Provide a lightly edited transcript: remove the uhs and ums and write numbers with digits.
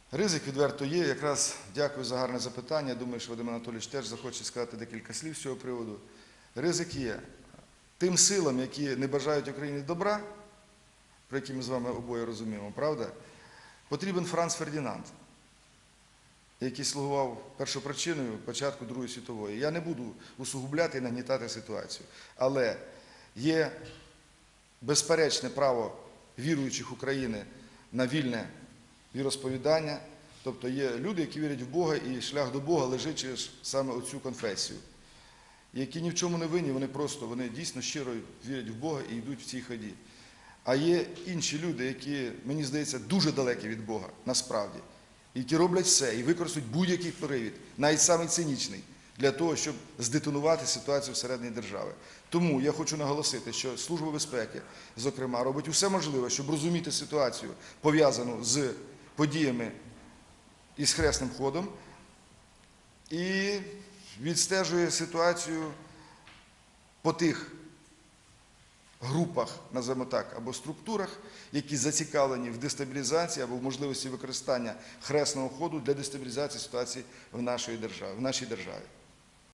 Ризик відверто є. Якраз дякую за гарне запитання. Думаю, що Вадим Анатолійович теж захоче сказати декілька слів з цього приводу. Ризик є. Тим силам, які не бажають Україні добра, про які ми з вами обоє розуміємо, правда, потрібен Франц Фердінанд, який слугував першопричиною початку Другої світової. Я не буду усугубляти і нагнітати ситуацію. Але є безперечне право віруючих України на вільне віросповідання. Тобто є люди, які вірять в Бога, і шлях до Бога лежить через саме оцю конфесію. Які ні в чому не винні, вони дійсно щиро вірять в Бога і йдуть в цій ході. А є інші люди, які, мені здається, дуже далекі від Бога, насправді, які роблять все і використають будь-який привід, навіть самий цинічний, для того, щоб здетонувати ситуацію всередині держави. Тому я хочу наголосити, що Служба безпеки, зокрема, робить усе можливе, щоб розуміти ситуацію, пов'язану з подіями із Хресним ходом, і відстежує ситуацію по тих групах, називаємо так, або структурах, які зацікавлені в дестабілізації або в можливості використання Хресного ходу для дестабілізації ситуації в нашій державі.